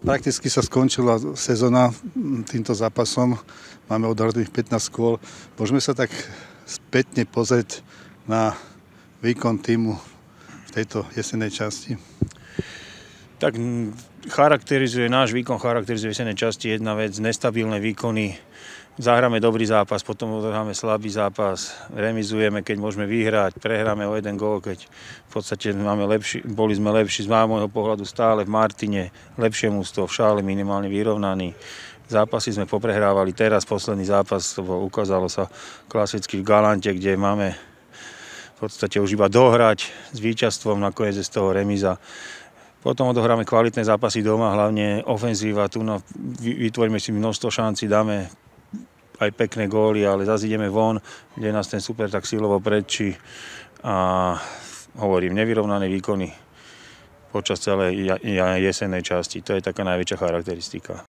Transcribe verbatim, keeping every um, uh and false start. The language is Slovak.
Prakticky sa skončila sezóna týmto zápasom. Máme odhradených pätnásť kôl. Môžeme sa tak spätne pozrieť na výkon týmu v tejto jesennej časti. Tak charakterizuje, náš výkon charakterizuje v jesennej časti jedna vec, nestabilné výkony. Zahráme dobrý zápas, potom odhráme slabý zápas, remizujeme, keď môžeme vyhrať, prehráme o jeden gól, keď v podstate máme lepší, boli sme lepší z môjho pohľadu stále v Martine, lepšie mužstvo, v Šále minimálne vyrovnaný. Zápasy sme poprehrávali, teraz posledný zápas, to bol, ukázalo sa klasicky v Galante, kde máme v podstate už iba dohrať s víťazstvom, nakoniec je z toho remiza. Potom odohráme kvalitné zápasy doma, hlavne ofenzíva, tu no, vytvoríme si množstvo šancí, dáme aj pekné góly, ale zase ideme von, kde nás ten super tak silovo predčí a hovorím, nevyrovnané výkony počas celej jesennej časti. To je taká najväčšia charakteristika.